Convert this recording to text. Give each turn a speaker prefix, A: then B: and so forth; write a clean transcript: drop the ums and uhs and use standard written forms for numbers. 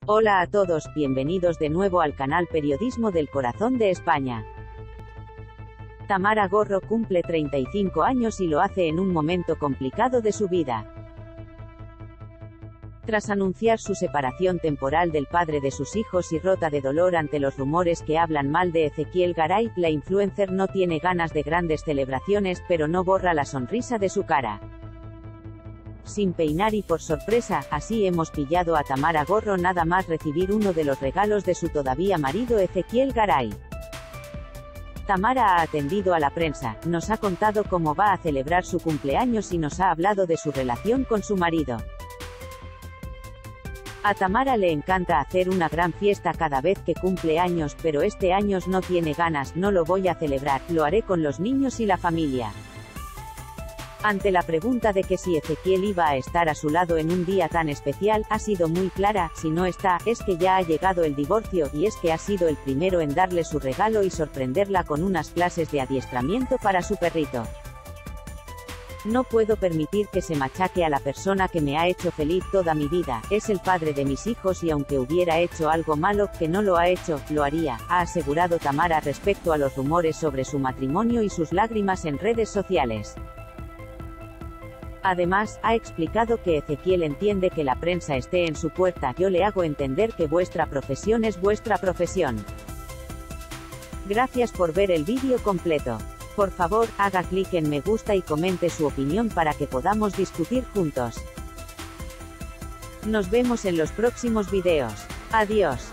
A: Hola a todos, bienvenidos de nuevo al canal Periodismo del Corazón de España. Tamara Gorro cumple 35 años y lo hace en un momento complicado de su vida. Tras anunciar su separación temporal del padre de sus hijos y rota de dolor ante los rumores que hablan mal de Ezequiel Garay, la influencer no tiene ganas de grandes celebraciones, pero no borra la sonrisa de su cara. Sin peinar y por sorpresa, así hemos pillado a Tamara Gorro nada más recibir uno de los regalos de su todavía marido Ezequiel Garay. Tamara ha atendido a la prensa, nos ha contado cómo va a celebrar su cumpleaños y nos ha hablado de su relación con su marido. A Tamara le encanta hacer una gran fiesta cada vez que cumple años, pero este año no tiene ganas, no lo voy a celebrar, lo haré con los niños y la familia. Ante la pregunta de que si Ezequiel iba a estar a su lado en un día tan especial, ha sido muy clara: si no está, es que ya ha llegado el divorcio, y es que ha sido el primero en darle su regalo y sorprenderla con unas clases de adiestramiento para su perrito. No puedo permitir que se machaque a la persona que me ha hecho feliz toda mi vida, es el padre de mis hijos y aunque hubiera hecho algo malo, que no lo ha hecho, lo haría, ha asegurado Tamara respecto a los rumores sobre su matrimonio y sus lágrimas en redes sociales. Además, ha explicado que Ezequiel entiende que la prensa esté en su puerta, yo le hago entender que vuestra profesión es vuestra profesión. Gracias por ver el vídeo completo. Por favor, haga clic en me gusta y comente su opinión para que podamos discutir juntos. Nos vemos en los próximos videos. Adiós.